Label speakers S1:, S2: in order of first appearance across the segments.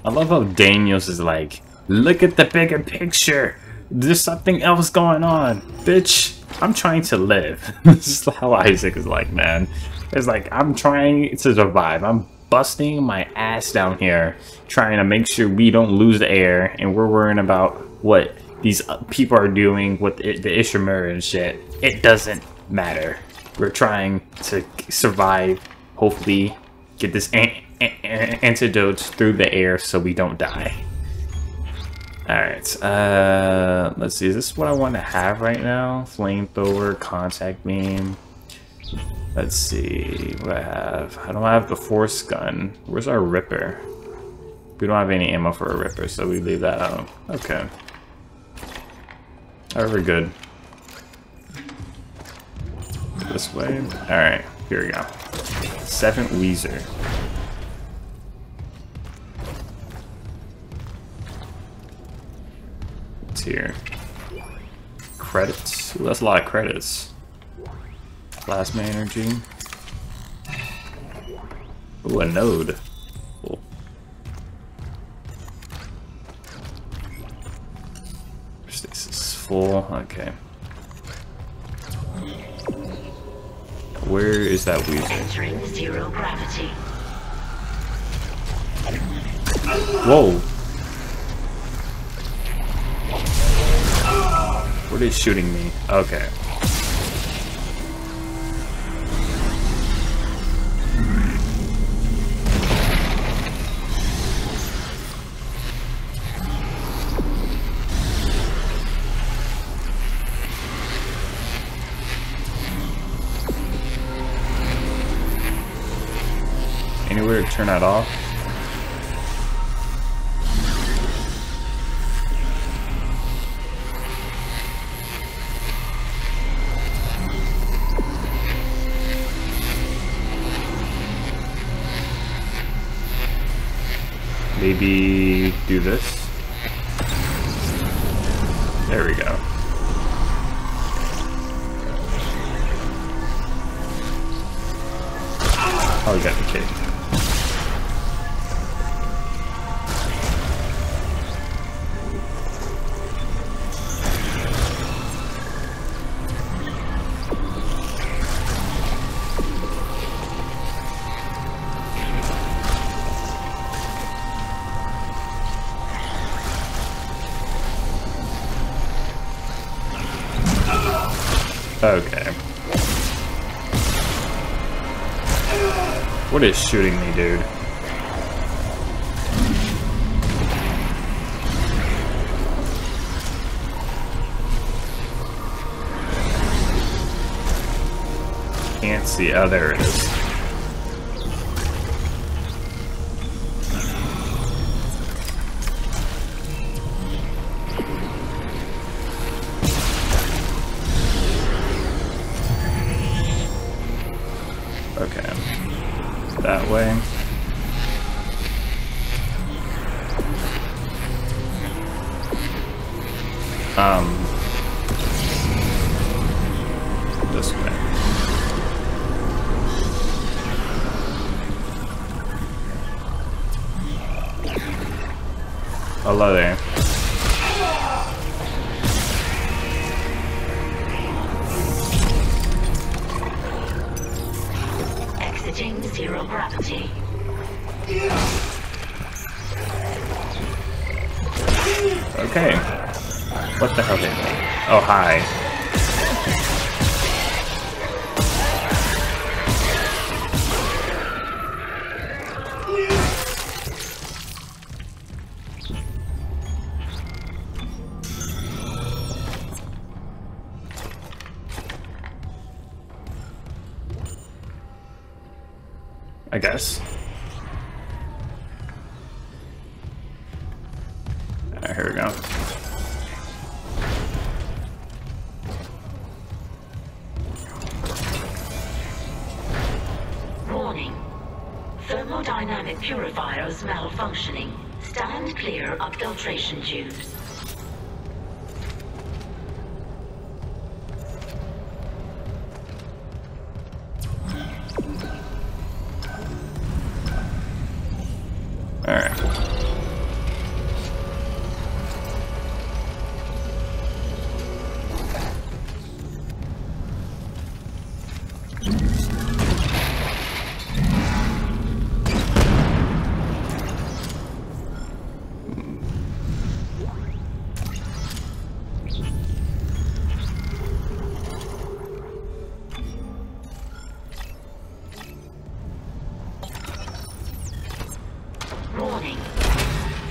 S1: I love how Daniels is like, look at the bigger picture. There's something else going on, bitch. I'm trying to live. This is how Isaac is like, man. It's like, I'm trying to survive. I'm busting my ass down here, trying to make sure we don't lose the air, and we're worrying about what these people are doing with the Ishimura and shit. It doesn't matter. We're trying to survive, hopefully get this antidote through the air so we don't die. Alright, let's see, is this what I want to have right now? Flamethrower, contact beam. Let's see what I have. I don't have the force gun. Where's our Ripper? We don't have any ammo for a Ripper, so we leave that out. Okay. Alright, we're good. This way. Alright, here we go. 7 Weezer. What's here? Credits. Ooh, that's a lot of credits. Plasma energy. Ooh, a node. Cool. Stasis full. Okay. Where is that Weezer?
S2: Entering zero gravity.
S1: Whoa! What are they shooting me? Okay. Anywhere to turn that off? Maybe do this. There we go. Oh, we got the cake. Okay. What is shooting me, dude? Can't see. Oh, there it is. Okay, that way. This way. Hello there.
S2: Zero gravity.
S1: Okay. What the hell did they? Oh, hi. I guess. Alright, here we go.
S2: Warning. Thermodynamic purifiers malfunctioning. Stand clear of filtration tubes.
S1: Alright.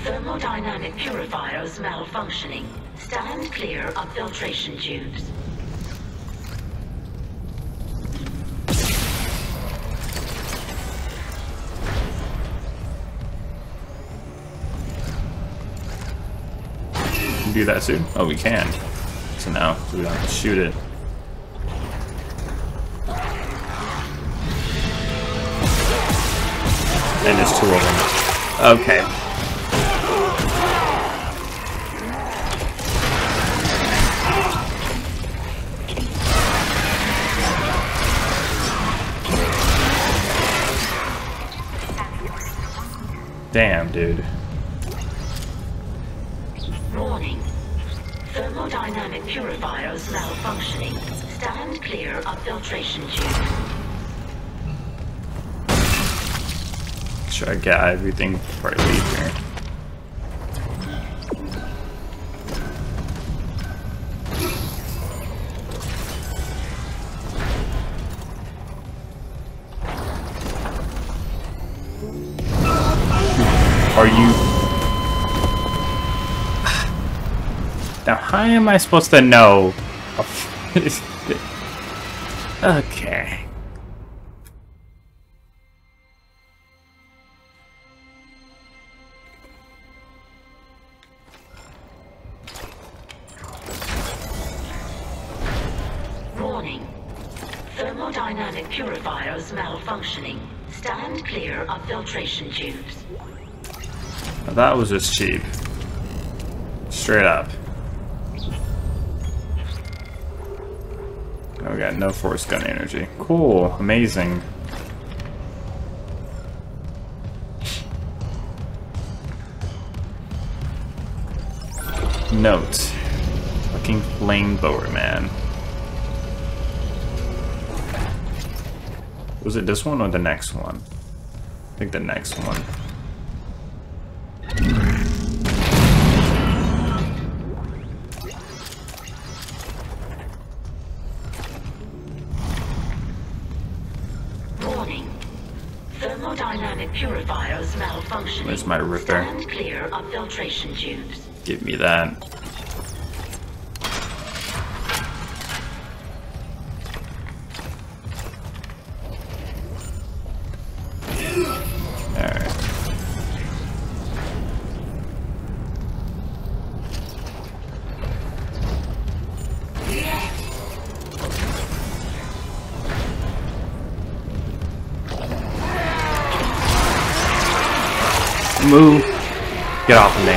S2: Thermodynamic purifiers malfunctioning. Stand clear of filtration tubes.
S1: Do that soon? Oh, we can. So now we don't have to shoot it. And there's two of them. Okay. Damn, dude.
S2: Warning. Thermodynamic purifiers malfunctioning. Stand clear of filtration tubes.
S1: Try to get everything before I leave here. Are you... Now, how am I supposed to know? Okay.
S2: Warning. Thermodynamic purifiers malfunctioning. Stand clear of filtration tubes.
S1: Now that was just cheap. Straight up. Oh, we got no force gun energy. Cool. Amazing. Note. Fucking flamethrower, man. Was it this one or the next one? I think the next one.
S2: Warning. Thermodynamic purifiers malfunctioning.
S1: Where's my ripper?
S2: Stand clear of filtration tubes.
S1: Give me that. Alright. Move. Get off of me.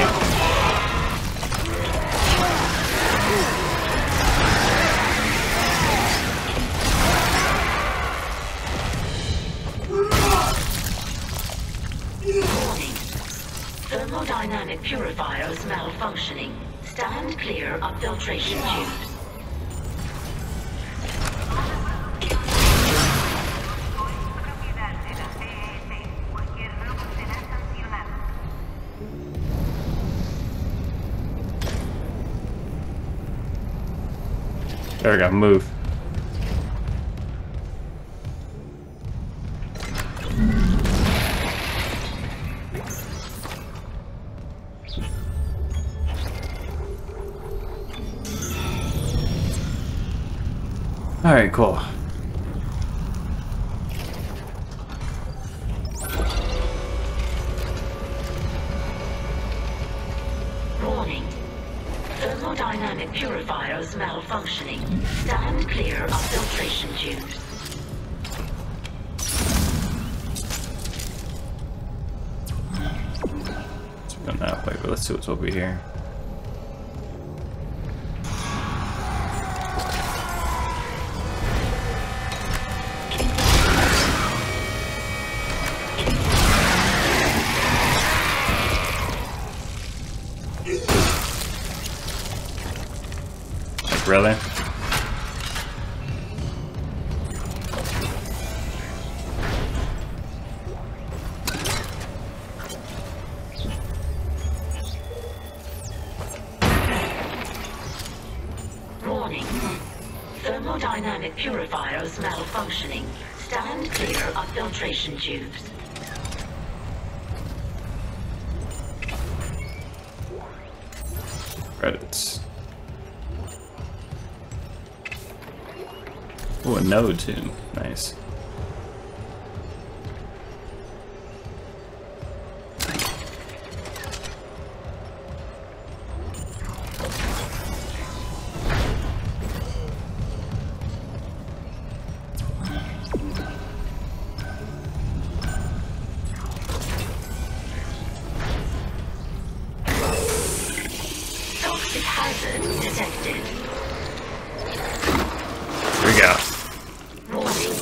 S2: Warning. Thermodynamic purifiers malfunctioning. Stand clear of filtration tubes.
S1: There we go, move. Alright, cool.
S2: Warning. Thermodynamic purifiers malfunctioning. Stand clear of filtration tubes.
S1: Wait, but let's see what's over here. Really?
S2: Warning. Thermodynamic purifiers malfunctioning. Stand clear of filtration tubes.
S1: Credits. Oh, a node too. Nice.
S2: Toxic hazard detected.
S1: Here we go.
S2: Warning.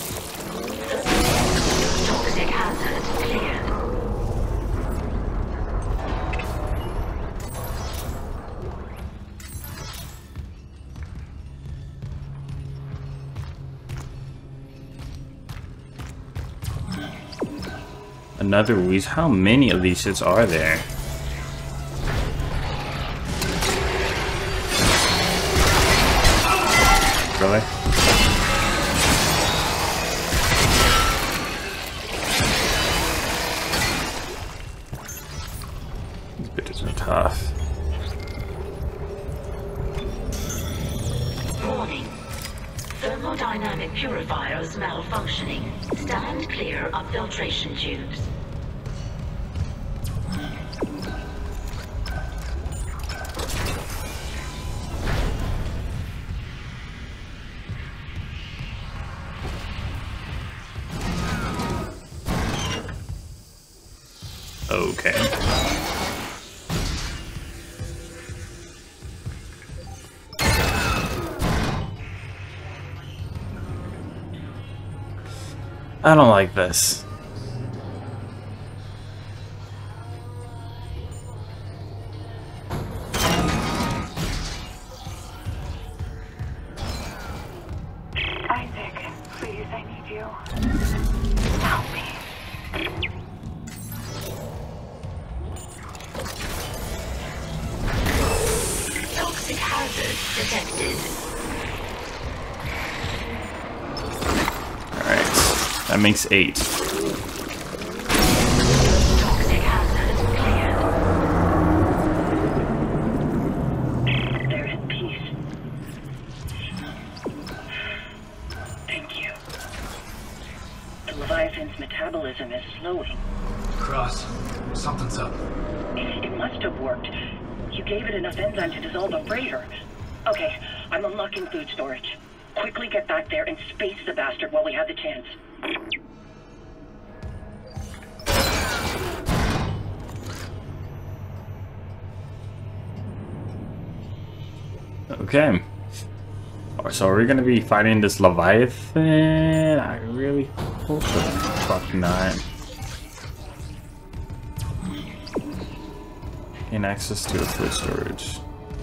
S2: Toxic hazard cleared.
S1: Another Wheeze. How many of these shits are there? Really? These bitches are tough.
S2: Warning. Thermodynamic purifiers malfunctioning. Stand clear of filtration tubes.
S1: Okay. I don't like this.
S3: Isaac, please, I need you. Help me.
S2: Toxic hazard detected.
S1: Alright. That makes 8.
S2: Toxic hazard cleared.
S3: They're in peace. Thank you. The Leviathan's metabolism is slowing.
S4: Cross, something's up.
S3: It must have worked. You gave it enough enzyme to dissolve a freighter. Okay, I'm unlocking food storage. Quickly get back there and space the bastard while we have the chance.
S1: Okay. So are we gonna be fighting this Leviathan? I really hope the fuck not. Gain access to the food storage.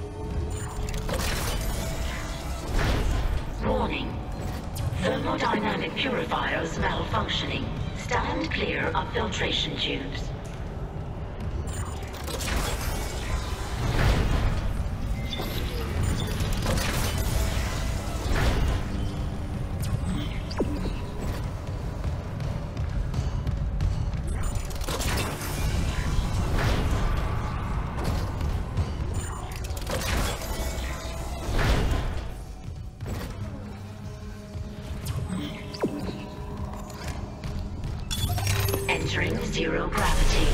S2: Warning. Thermodynamic purifiers malfunctioning. Stand clear of filtration tubes. Entering zero gravity.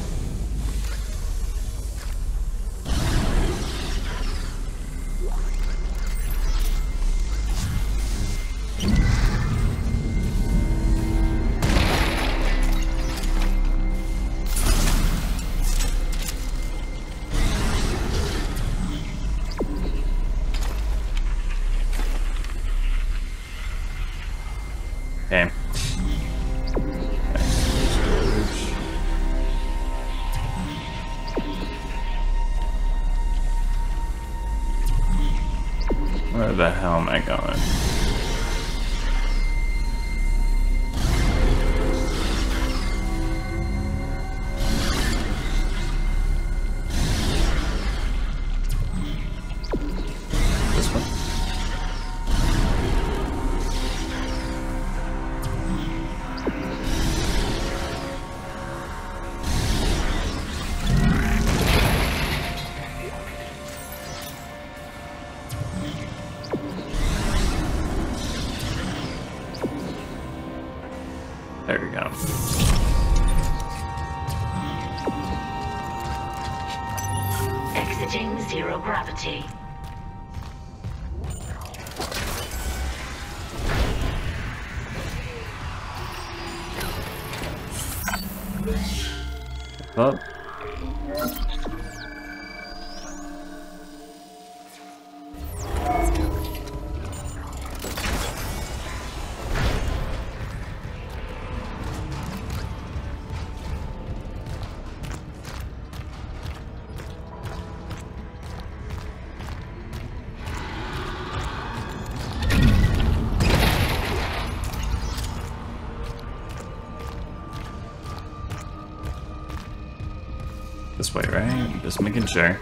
S1: Okay. Where the hell am I going? This one?
S2: Exiting zero gravity.
S1: Up. This way, right? Just making sure.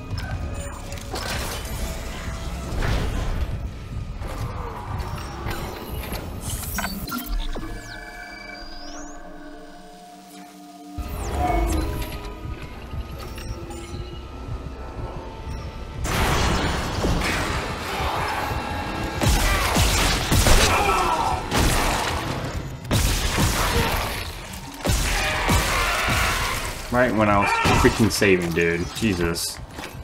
S1: Right when I was freaking saving, dude. Jesus.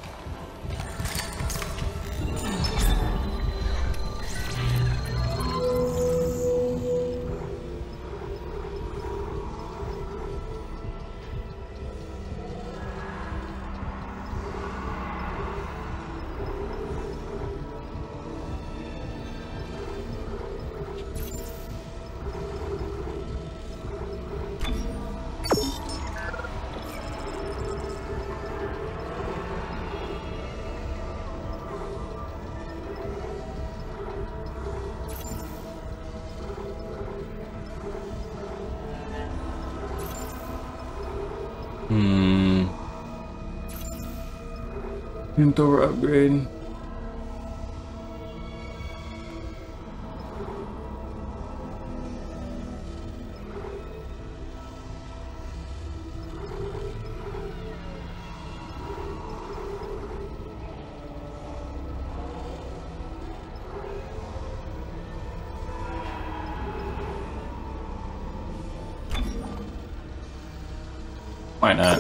S1: Flamethrower upgrade. Why not?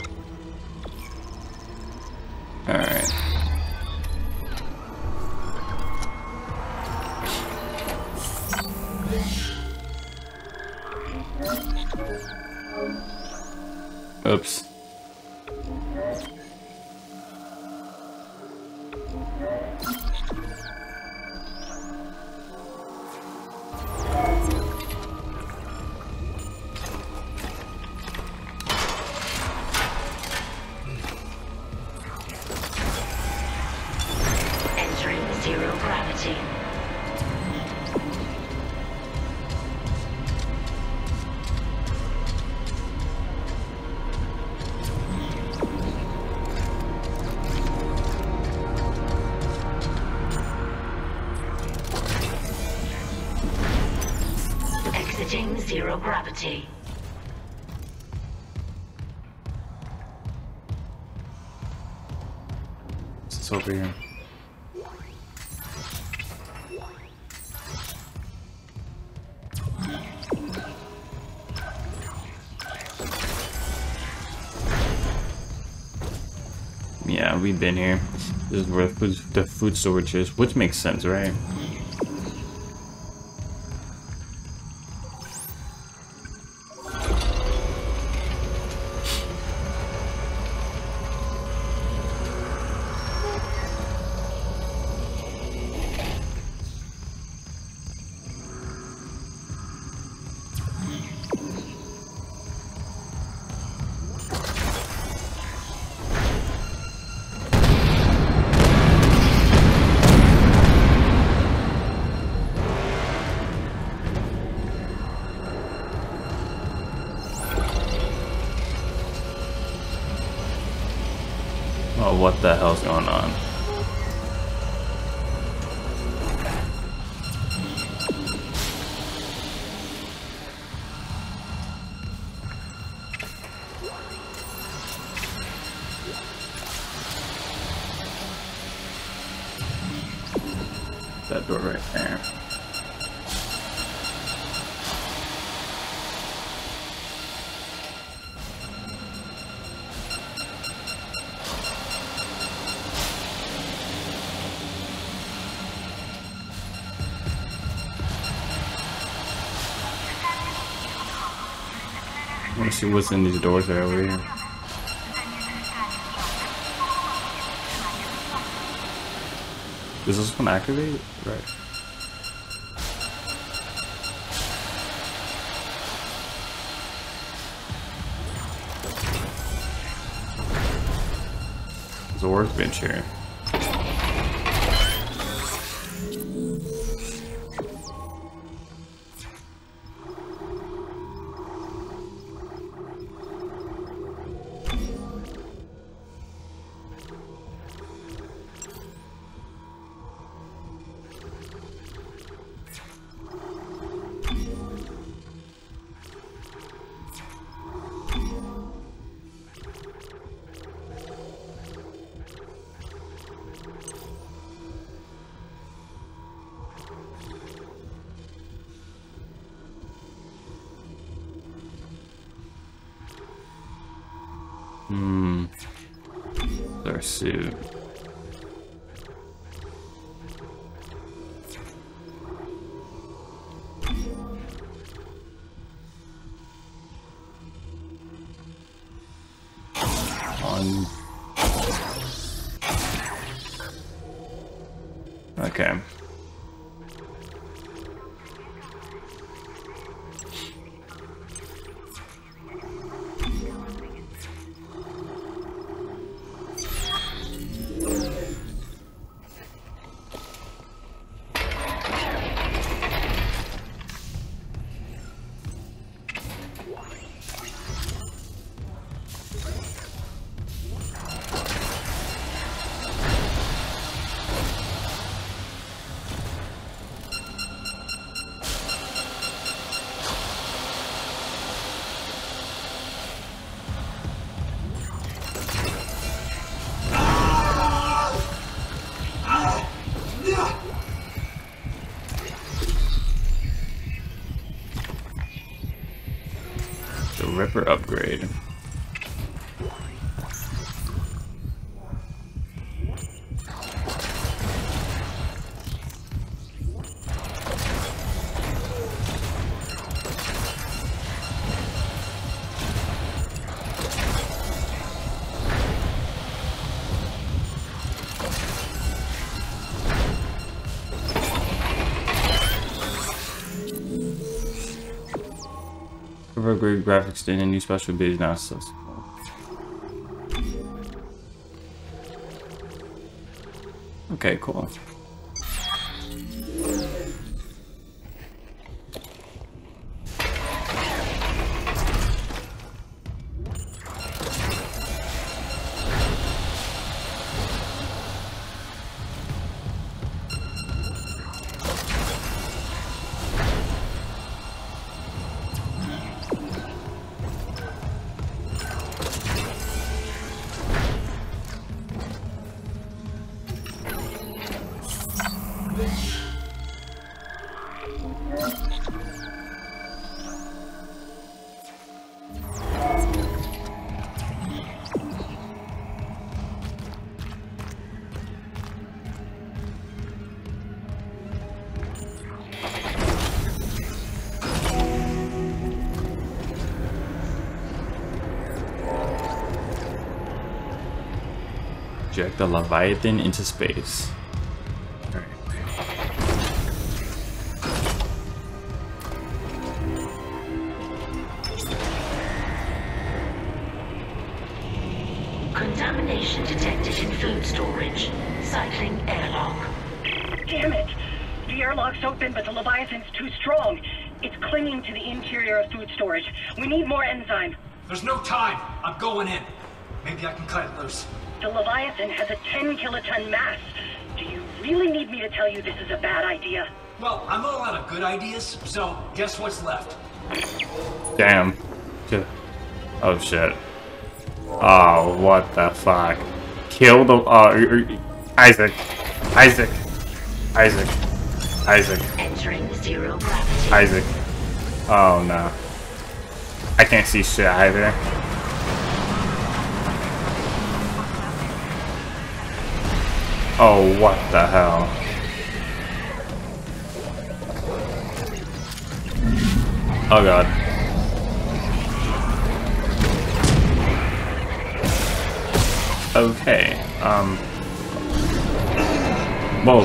S1: Alright. Oops.
S2: Zero gravity. Exiting zero gravity.
S1: What's over here? Yeah, we've been here. This is where the food storage is, which makes sense, right? Oh, what the hell's going on? That door right there. Let's see what's in these doors right over here. Does this one activate? Right. There's a workbench here. Their suit. Okay. Ripper upgrade. Upgrade graphics and a new special ability now accessible. Okay, cool. Eject the Leviathan into space.
S2: Contamination detected in food storage. Cycling airlock.
S3: Damn it! The airlock's open, but the Leviathan's too strong. It's clinging to the interior of food storage. We need more enzyme.
S4: There's no time. I'm going in. Maybe I can cut it loose.
S3: The Leviathan has a 10-kiloton mass. Do you really need me to tell you this is a bad idea?
S4: Well, I'm all out of good ideas, so guess what's left?
S1: Damn. Oh shit. Oh, what the fuck? Kill the Isaac. Isaac. Isaac. Isaac.
S2: Entering zero gravity.
S1: Isaac. Oh no. I can't see shit either. Oh, what the hell? Oh god. Okay, whoa.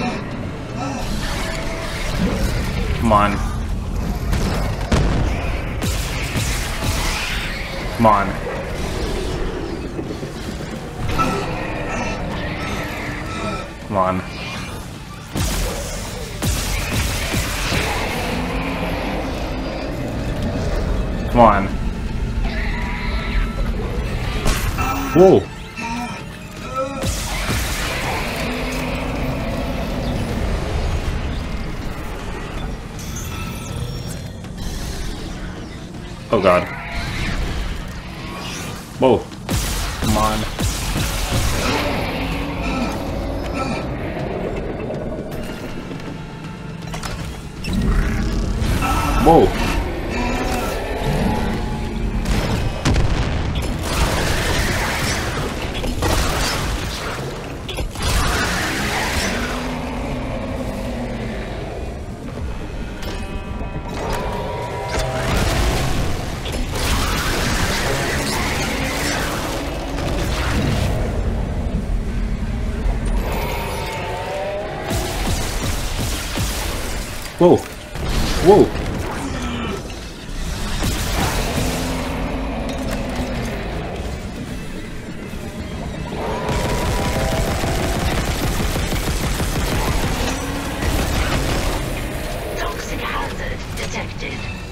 S1: Come on. Come on. Come on. Come on. Whoa. Oh god. Whoa. Come on. Whoa. Whoa. Whoa.
S2: Toxic hazard detected.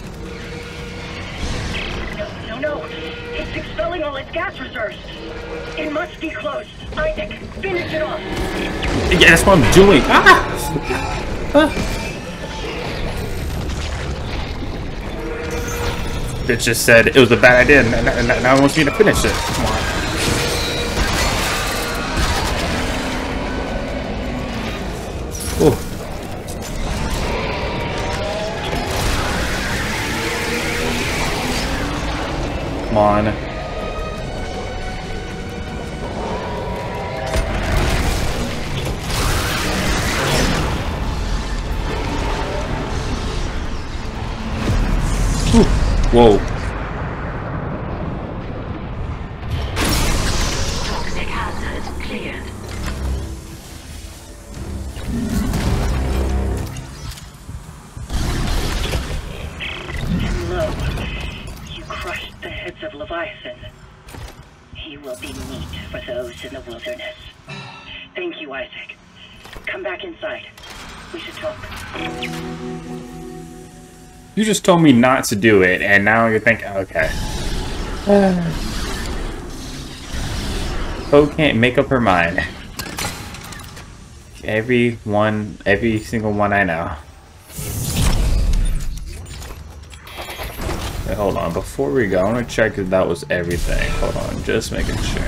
S3: No. It's expelling all its gas reserves. It must be close. Isaac, finish it off.
S1: Yeah, that's what I'm doing. Ah! It just said it was a bad idea, and now it wants me to finish it. Come on. Oh. Come on. Ooh. Whoa.
S2: Toxic hazard cleared.
S3: Low, you crushed the heads of Leviathan. He will be meat for those in the wilderness. Thank you, Isaac. Come back inside. We should talk.
S1: You just told me not to do it, and now you're thinking, okay. Hope can't make up her mind. Every single one I know. Wait, hold on, before we go, I want to check if that was everything. Hold on, just making sure.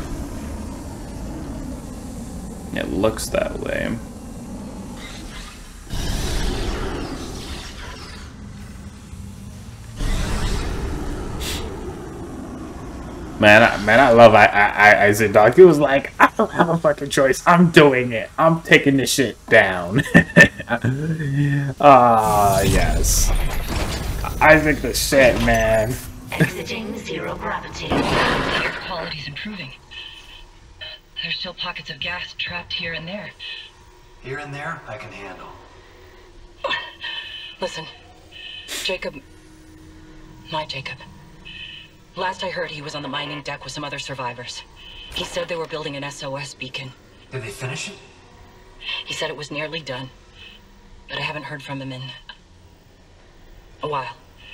S1: It looks that way. Man, I love Isaac, dog. He was like, I don't have a fucking choice. I'm doing it. I'm taking this shit down. Ah, yes. Isaac the shit, man.
S2: Exiting zero gravity.
S5: Air quality's improving. There's still pockets of gas trapped here and there.
S4: Here and there, I can handle.
S5: Listen, Jacob... My Jacob. Last I heard, he was on the mining deck with some other survivors. He said they were building an SOS beacon.
S4: Did they finish it?
S5: He said it was nearly done, but I haven't heard from him in a while.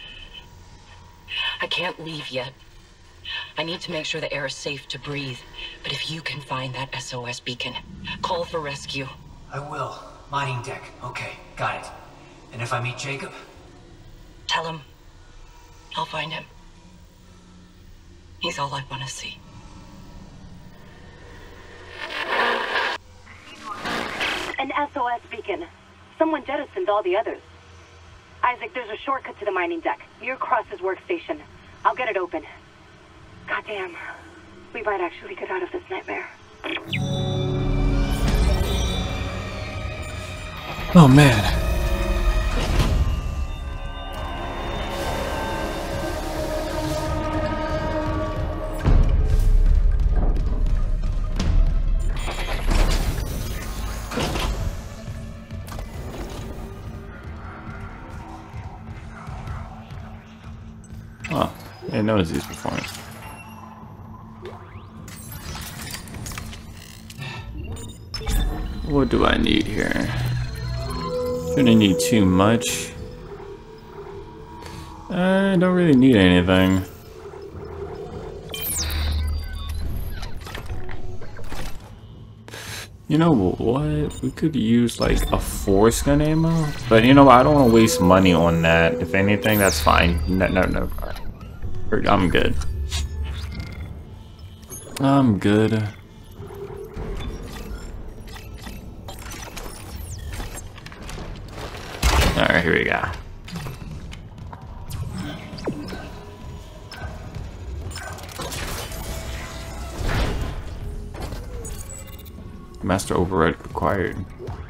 S5: I can't leave yet. I need to make sure the air is safe to breathe. But if you can find that SOS beacon, call for rescue.
S4: I will. Mining deck. Okay, got it. And if I meet Jacob?
S5: Tell him I'll find him. He's all I want to see.
S6: An SOS beacon. Someone jettisoned all the others. Isaac, there's a shortcut to the mining deck, near Cross's workstation. I'll get it open. Goddamn. We might actually get out of this nightmare.
S1: Oh, man. didn't notice these before. What do I need here? Shouldn't need too much. I don't really need anything. You know what? We could use like a force gun ammo, but you know what? I don't want to waste money on that. If anything, that's fine. No. I'm good. I'm good. Alright, here we go. Master override required.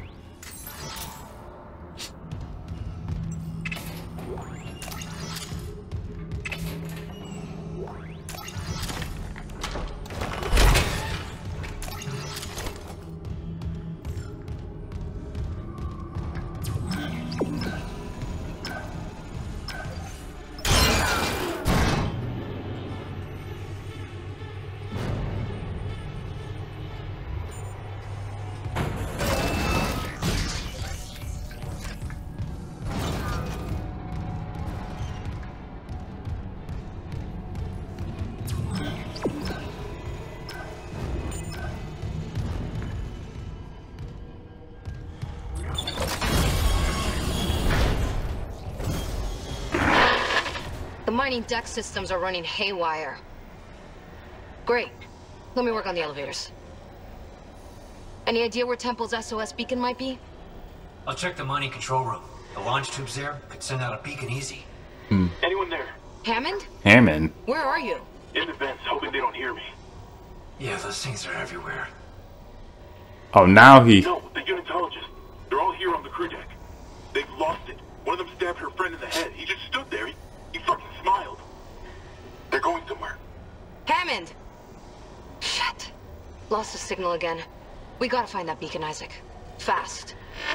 S7: The mining deck systems are running haywire. Great. Let me work on the elevators. Any idea where Temple's SOS beacon might be?
S4: I'll check the mining control room. The launch tubes there could send out a beacon easy.
S8: Anyone there?
S7: Hammond?
S1: Hammond?
S7: Where are you?
S8: In the vents, hoping they don't hear me.
S4: Yeah, those things are everywhere.
S1: Oh, now he...
S8: No, the unitologists. They're all here on the crew deck. They've lost it. One of them stabbed her friend in the head. He just stood there. He fucking smiled. They're going somewhere.
S7: Hammond! Shit. Lost the signal again. We gotta find that beacon, Isaac. Fast.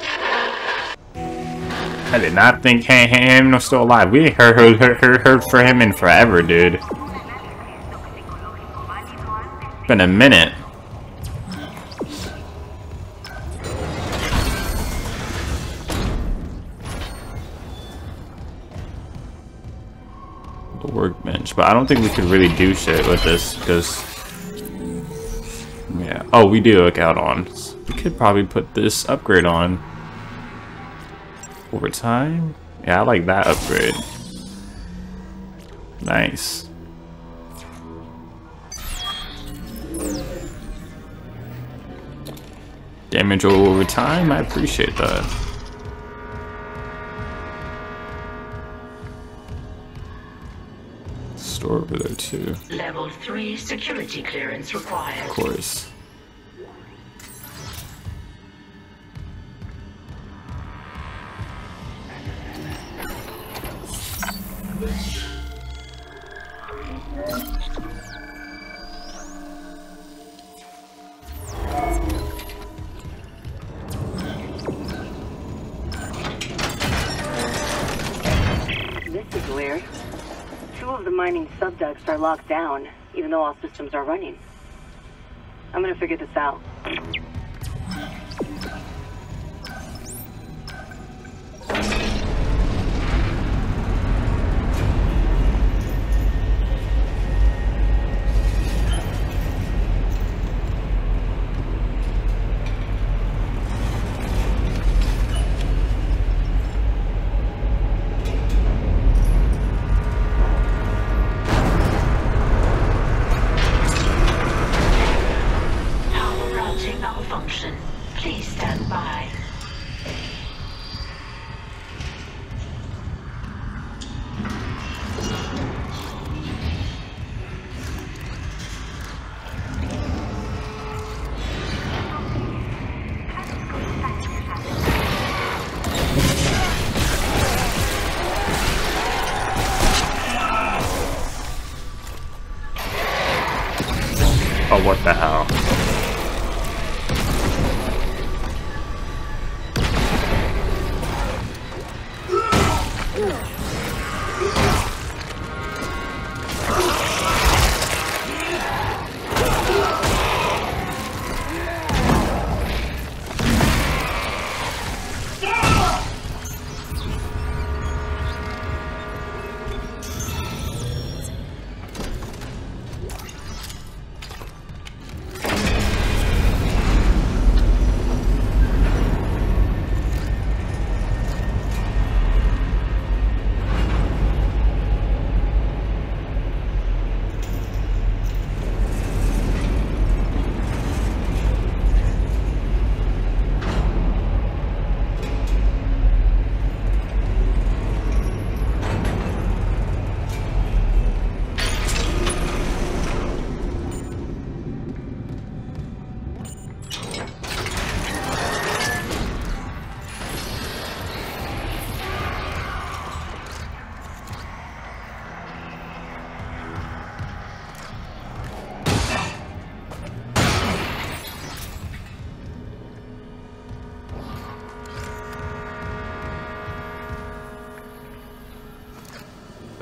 S1: I did not think Ham was still alive. We ain't heard for him in forever, dude. Been a minute. The workbench, but I don't think we could really do shit with this because, yeah. Oh, we do look out on. We could probably put this upgrade on. Over time? Yeah, I like that upgrade. Nice. Damage over time? I appreciate that. Store over there too.
S2: Level 3 security clearance required.
S1: Of course.
S6: This is weird. Two of the mining subducts are locked down, even though all systems are running. I'm gonna figure this out.
S2: Malfunction. Please stand by.
S1: Oh, what the hell?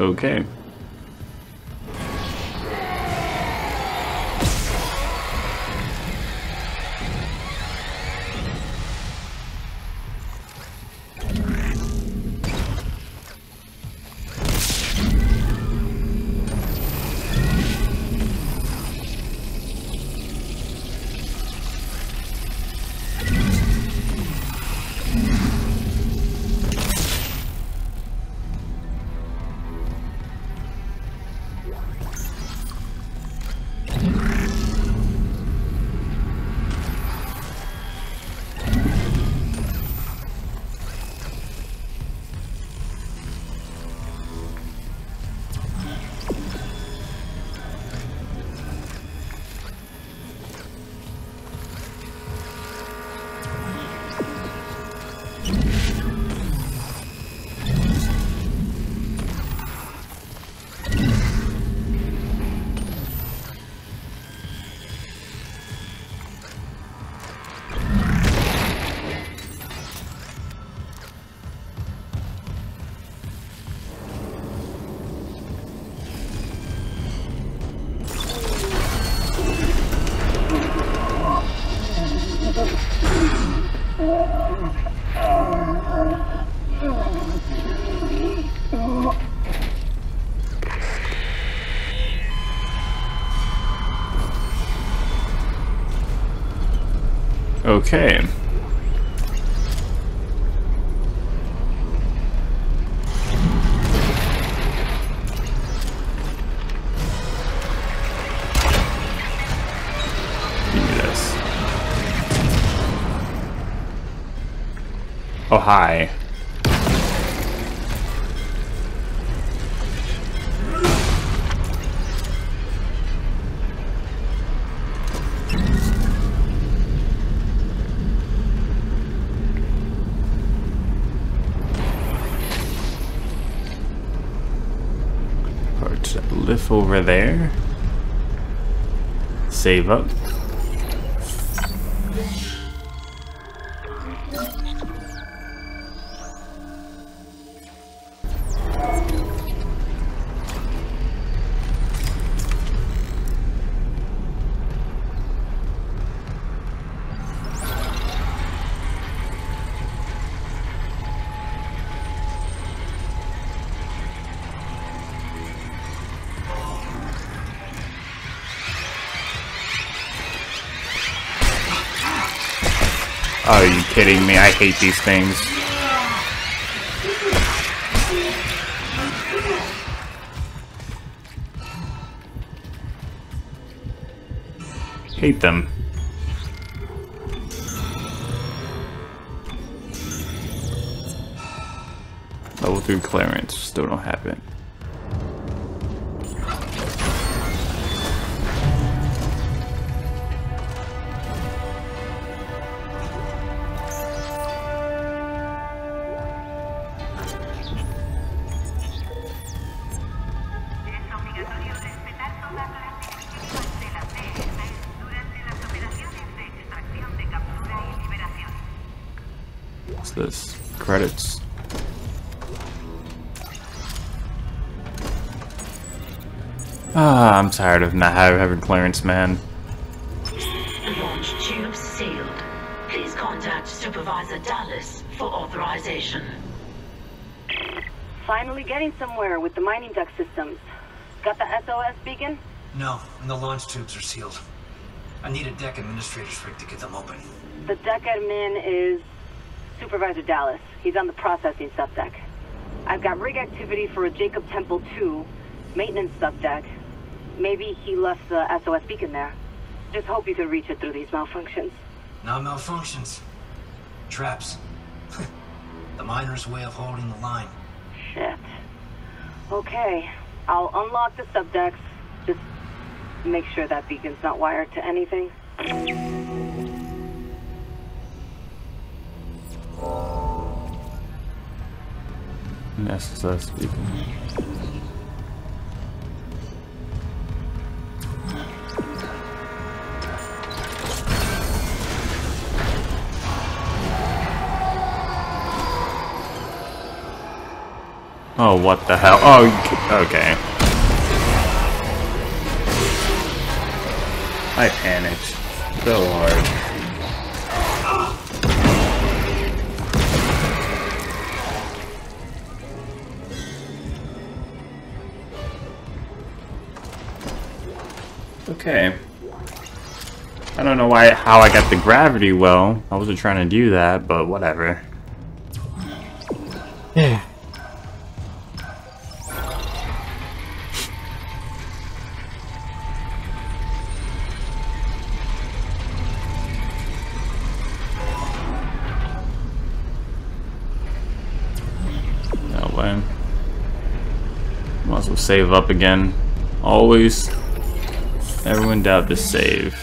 S1: Okay. Okay. Give me this. Oh, hi. Lift over there. Save up. Are you kidding me? I hate these things. Hate them. Level 3 clearance. Still don't have it. What's this? Credits. Ah, I'm tired of not having clearance, man.
S2: Launch tubes sealed. Please contact Supervisor Dallas for authorization.
S6: Finally getting somewhere with the mining duct systems. Got the SOS beacon?
S4: No, and the launch tubes are sealed. I need a deck administrator's rig to get them open.
S6: The deck admin is Supervisor Dallas. He's on the processing subdeck. I've got rig activity for a Jacob Temple 2 maintenance subdeck. Maybe he left the SOS beacon there. Just hope you can reach it through these malfunctions.
S4: Not malfunctions. Traps. The miner's way of holding the line.
S6: Shit. Okay. I'll unlock the subdecks. Just make sure that beacon's not wired to anything.
S1: SOS beacon. Oh, what the hell? Oh, okay. I panicked so hard. Okay. I don't know how I got the gravity well. I wasn't trying to do that, but whatever. Yeah. No way. Might as well save up again. Always. Never in doubt to save.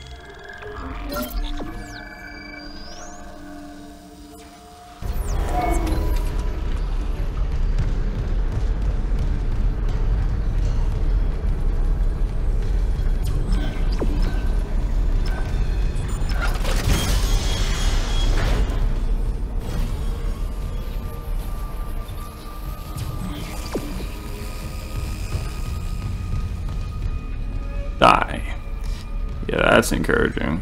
S1: Die. Yeah, that's encouraging.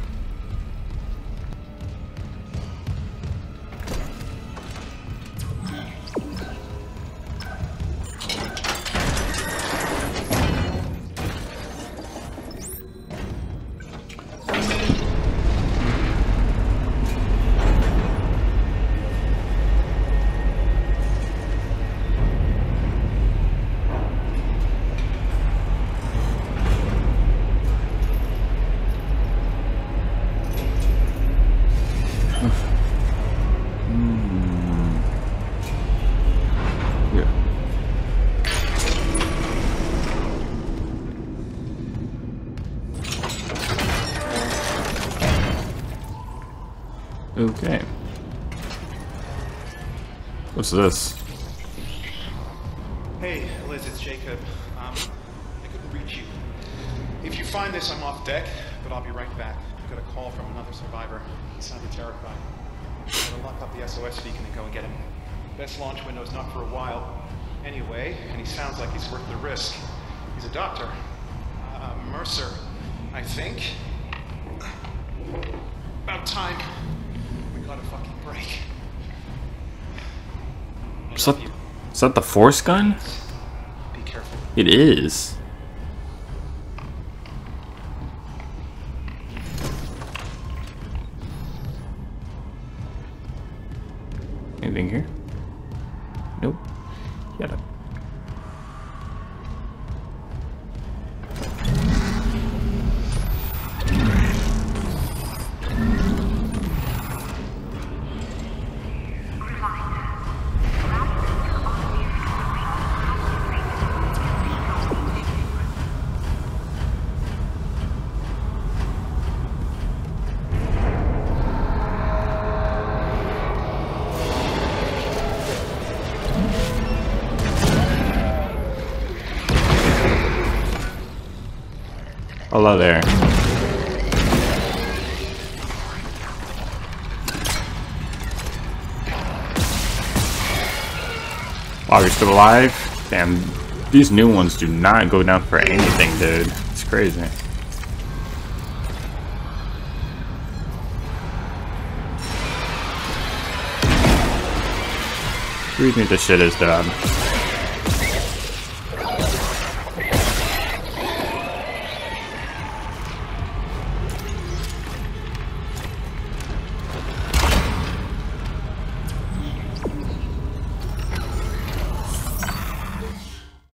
S1: Okay. What's this?
S9: Hey, Liz, it's Jacob. I couldn't reach you. If you find this, I'm off deck, but I'll be right back. I got a call from another survivor. He sounded terrified. I'm gonna lock up the SOS beacon and go and get him. Best launch window's not for a while. Anyway, and he sounds like he's worth the risk. He's a doctor. Mercer, I think. About time. We got a fucking break.
S1: Is that the force gun?
S9: Be careful.
S1: It is. Anything here? Nope. Got it. Hello there. Wow, you're still alive? Damn, these new ones do not go down for anything, dude. It's crazy. Who do you think this shit is, dog?